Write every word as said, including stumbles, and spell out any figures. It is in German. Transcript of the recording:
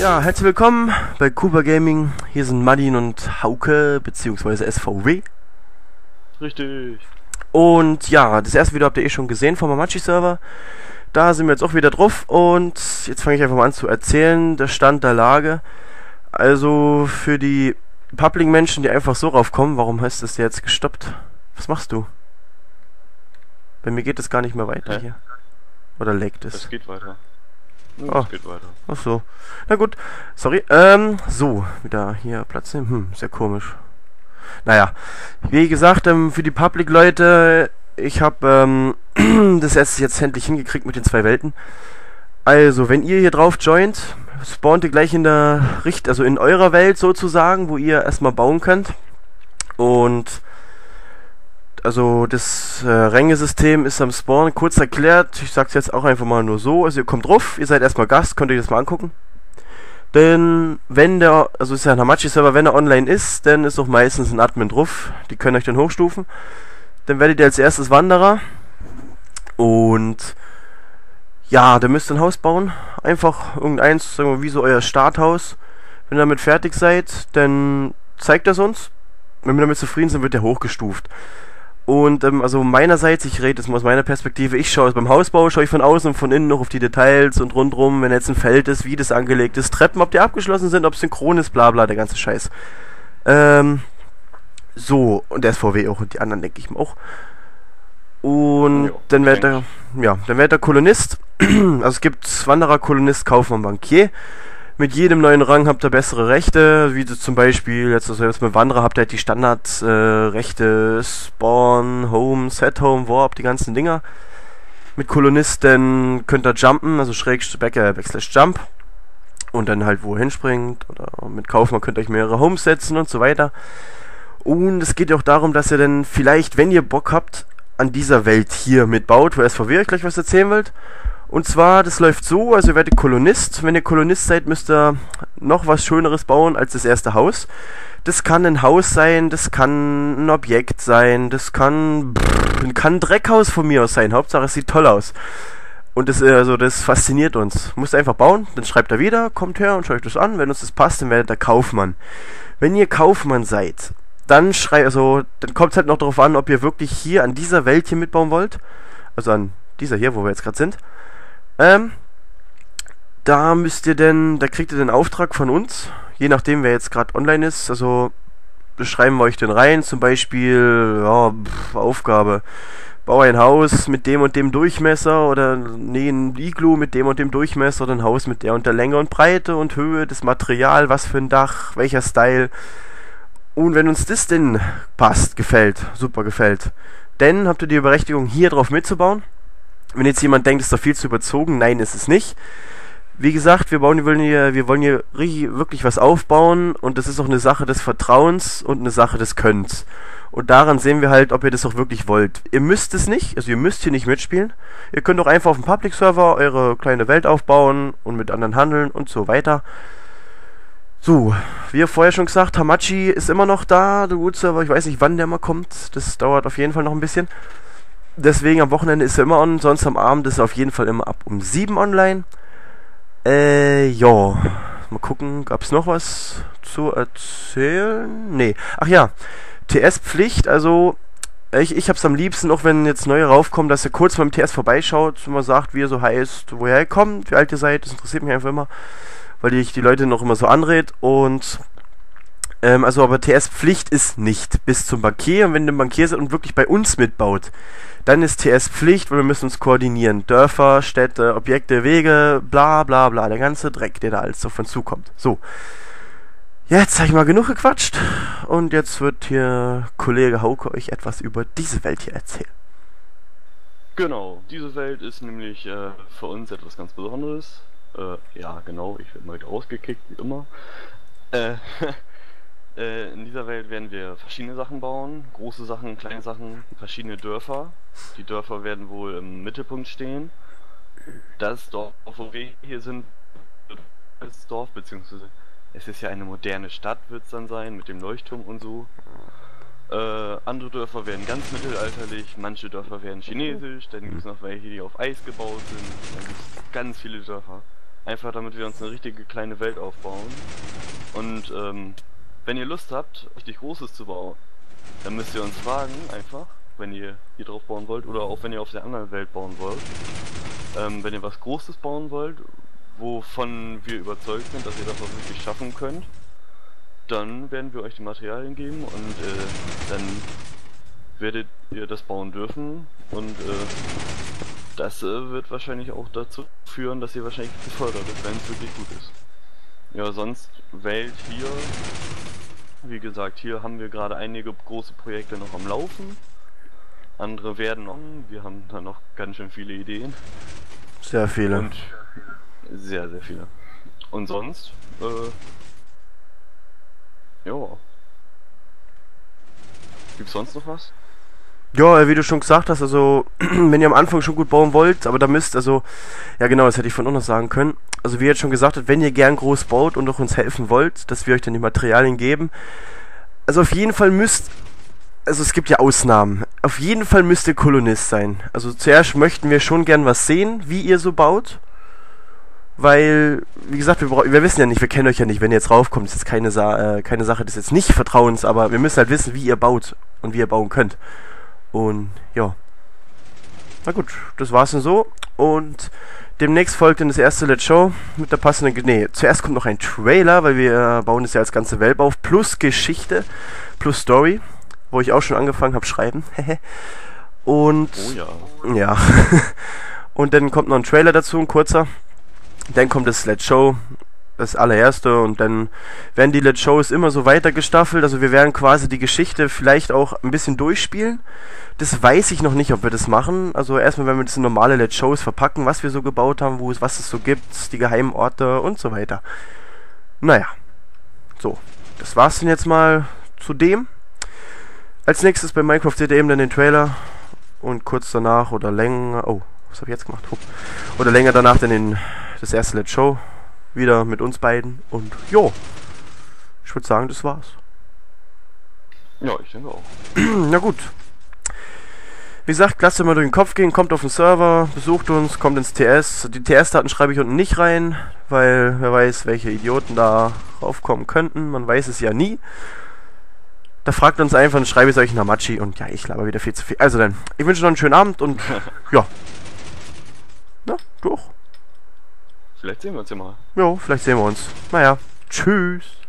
Ja, herzlich willkommen bei Kuba Gaming. Hier sind Martin und Hauke, beziehungsweise S V W. Richtig. Und ja, das erste Video habt ihr eh schon gesehen vom Hamachi-Server. Da sind wir jetzt auch wieder drauf und jetzt fange ich einfach mal an zu erzählen, der Stand der Lage. Also für die Public-Menschen, die einfach so raufkommen, warum hast du das jetzt gestoppt? Was machst du? Bei mir geht es gar nicht mehr weiter Hä? hier. Oder laggt es? Es geht weiter. Ja, Oh. Es geht weiter. Ach so. Na gut. Sorry. Ähm, so. Wieder hier Platz nehmen. Hm, sehr komisch. Naja. Wie gesagt, ähm, für die Public-Leute, ich habe ähm, das erst jetzt endlich hingekriegt mit den zwei Welten. Also, wenn ihr hier drauf joint, spawnt ihr gleich in der Richt, also in eurer Welt sozusagen, wo ihr erstmal bauen könnt. Und also das äh, Rängesystem ist am Spawn kurz erklärt. Ich sag's jetzt auch einfach mal nur so. Also ihr kommt drauf, ihr seid erstmal Gast, könnt ihr euch das mal angucken. Denn wenn der, also ist ja ein Hamachi-Server, wenn er online ist, dann ist auch meistens ein Admin drauf. Die können euch dann hochstufen. Dann werdet ihr als erstes Wanderer. Und ja, dann müsst ihr ein Haus bauen. Einfach irgendeins, sagen wir, wie so euer Starthaus. Wenn ihr damit fertig seid, dann zeigt das uns. Wenn wir damit zufrieden sind, wird der hochgestuft. Und ähm, also meinerseits, ich rede jetzt mal aus meiner Perspektive, ich schaue es beim Hausbau, schaue ich von außen und von innen noch auf die Details und rundrum, wenn jetzt ein Feld ist, wie das angelegt ist, Treppen, ob die abgeschlossen sind, ob es synchron ist, bla bla, der ganze Scheiß. Ähm, so, und der S V W auch und die anderen, denke ich mir auch. Und Jo, dann wird denk der, ja, dann wird der Kolonist, also es gibt Wanderer, Kolonist, Kaufmann, Bankier. Mit jedem neuen Rang habt ihr bessere Rechte, wie zum Beispiel, jetzt, also jetzt mit Wanderer habt ihr halt die Standardrechte, äh, Rechte, Spawn, Home, Set Home, Warp, die ganzen Dinger. Mit Kolonisten könnt ihr jumpen, also schräg, back, äh, backslash jump. Und dann halt wo ihr hinspringt. Oder mit Kaufmann könnt ihr euch mehrere Homes setzen und so weiter. Und es geht ja auch darum, dass ihr dann vielleicht, wenn ihr Bock habt, an dieser Welt hier mitbaut, wo S V W euch gleich was erzählen wollt. Und zwar, das läuft so, also ihr werdet Kolonist. Wenn ihr Kolonist seid, müsst ihr noch was Schöneres bauen als das erste Haus. Das kann ein Haus sein, das kann ein Objekt sein, das kann, pff, kann ein Dreckhaus von mir aus sein. Hauptsache es sieht toll aus. Und das, also, das fasziniert uns. Müsst ihr einfach bauen, dann schreibt er wieder, kommt her und schaut euch das an. Wenn uns das passt, dann werdet ihr Kaufmann. Wenn ihr Kaufmann seid, dann schrei, also, dann kommt es halt noch darauf an, ob ihr wirklich hier an dieser Welt hier mitbauen wollt. Also an dieser hier, wo wir jetzt gerade sind. Ähm, da müsst ihr denn, da kriegt ihr den Auftrag von uns, je nachdem wer jetzt gerade online ist, also schreiben wir euch den rein, zum Beispiel, ja, pff, Aufgabe, baue ein Haus mit dem und dem Durchmesser oder nee, ein Iglu mit dem und dem Durchmesser oder ein Haus mit der und der Länge und Breite und Höhe, das Material, was für ein Dach, welcher Style. Und wenn uns das denn passt, gefällt, super gefällt, dann habt ihr die Berechtigung hier drauf mitzubauen. Wenn jetzt jemand denkt, ist doch viel zu überzogen, nein, ist es nicht. Wie gesagt, wir, bauen, wir wollen hier, wir wollen hier wirklich was aufbauen und das ist auch eine Sache des Vertrauens und eine Sache des Könns. Und daran sehen wir halt, ob ihr das auch wirklich wollt. Ihr müsst es nicht, also ihr müsst hier nicht mitspielen. Ihr könnt auch einfach auf dem Public-Server eure kleine Welt aufbauen und mit anderen handeln und so weiter. So, wie vorher schon gesagt, Hamachi ist immer noch da, der Root-Server, ich weiß nicht, wann der mal kommt. Das dauert auf jeden Fall noch ein bisschen. Deswegen am Wochenende ist er immer on, sonst am Abend ist er auf jeden Fall immer ab um sieben online. Äh, ja. Mal gucken, gab es noch was zu erzählen? Nee. Ach ja, T S-Pflicht, also ich, ich hab's am liebsten, auch wenn jetzt neue raufkommen, dass ihr kurz beim T S vorbeischaut und mal sagt, wie ihr so heißt, woher ihr kommt, wie alt ihr seid, das interessiert mich einfach immer, weil ich die Leute noch immer so anred und Ähm, also aber T S-Pflicht ist nicht bis zum Bankier. Und wenn ihr Bankier seid und wirklich bei uns mitbaut, dann ist T S-Pflicht, weil wir müssen uns koordinieren. Dörfer, Städte, Objekte, Wege, bla bla bla. Der ganze Dreck, der da alles auf uns zukommt. So. Jetzt habe ich mal genug gequatscht. Und jetzt wird hier Kollege Hauke euch etwas über diese Welt hier erzählen. Genau, diese Welt ist nämlich äh, für uns etwas ganz Besonderes. Äh, ja, genau, ich werde mal wieder rausgekickt, wie immer. Äh, Äh, in dieser Welt werden wir verschiedene Sachen bauen, große Sachen, kleine Sachen, verschiedene Dörfer. Die Dörfer werden wohl im Mittelpunkt stehen. Das Dorf, wo wir hier sind, das Dorf, beziehungsweise es ist ja eine moderne Stadt, wird es dann sein, mit dem Leuchtturm und so. Äh, andere Dörfer werden ganz mittelalterlich, manche Dörfer werden chinesisch, dann gibt es noch welche, die auf Eis gebaut sind, dann gibt es ganz viele Dörfer. Einfach damit wir uns eine richtige kleine Welt aufbauen. Und ähm, wenn ihr Lust habt, richtig Großes zu bauen, dann müsst ihr uns fragen einfach, wenn ihr hier drauf bauen wollt oder auch wenn ihr auf der anderen Welt bauen wollt. Ähm, wenn ihr was Großes bauen wollt, wovon wir überzeugt sind, dass ihr das auch wirklich schaffen könnt, dann werden wir euch die Materialien geben und äh, dann werdet ihr das bauen dürfen und äh, das äh, wird wahrscheinlich auch dazu führen, dass ihr wahrscheinlich gefördert werdet, wenn es wirklich gut ist. Ja, sonst Welt hier, wie gesagt, hier haben wir gerade einige große Projekte noch am Laufen. Andere werden noch, wir haben da noch ganz schön viele Ideen. Sehr viele. Und sehr, sehr viele. Und sonst, äh, ja. Gibt's sonst noch was? Ja, wie du schon gesagt hast, also wenn ihr am Anfang schon gut bauen wollt, aber da müsst, also, ja genau, das hätte ich von uns noch sagen können. Also wie ihr jetzt schon gesagt habt, wenn ihr gern groß baut und auch uns helfen wollt, dass wir euch dann die Materialien geben, also auf jeden Fall müsst, also es gibt ja Ausnahmen, auf jeden Fall müsst ihr Kolonist sein. Also zuerst möchten wir schon gern was sehen, wie ihr so baut, weil, wie gesagt, wir, wir wissen ja nicht, wir kennen euch ja nicht, wenn ihr jetzt raufkommt, ist jetzt keine, Sa äh, keine Sache, das ist jetzt nicht Vertrauens, aber wir müssen halt wissen, wie ihr baut und wie ihr bauen könnt. Und ja, na gut, das war's dann so. Und demnächst folgt dann das erste Let's Show mit der passenden, nee, zuerst kommt noch ein Trailer, weil wir bauen das ja als ganze Welt auf, plus Geschichte, plus Story, wo ich auch schon angefangen habe schreiben. Und Oh ja. ja. Und dann kommt noch ein Trailer dazu, ein kurzer. Dann kommt das Let's Show, das allererste, und dann werden die Let's Shows immer so weiter gestaffelt. Also wir werden quasi die Geschichte vielleicht auch ein bisschen durchspielen. Das weiß ich noch nicht, ob wir das machen. Also erstmal werden wir das in normale Let's Shows verpacken, was wir so gebaut haben, wo es, was es so gibt, die geheimen Orte und so weiter. Naja, so, das war's denn jetzt mal zu dem. Als nächstes bei Minecraft seht ihr eben dann den Trailer und kurz danach oder länger, oh, was habe ich jetzt gemacht? Oh. Oder länger danach dann den, das erste Let's Show wieder mit uns beiden und jo, ich würde sagen, das war's. Ja, ich denke auch. Na gut. Wie gesagt, lasst ihr mal durch den Kopf gehen, kommt auf den Server, besucht uns, kommt ins T S. Die T S-Daten schreibe ich unten nicht rein, weil wer weiß, welche Idioten da raufkommen könnten. Man weiß es ja nie. Da fragt uns einfach, dann schreibe ich es euch in Hamachi und ja, ich laber wieder viel zu viel. Also dann, ich wünsche noch einen schönen Abend und ja. Na, durch. Vielleicht sehen wir uns ja mal. Jo, vielleicht sehen wir uns. Naja, tschüss.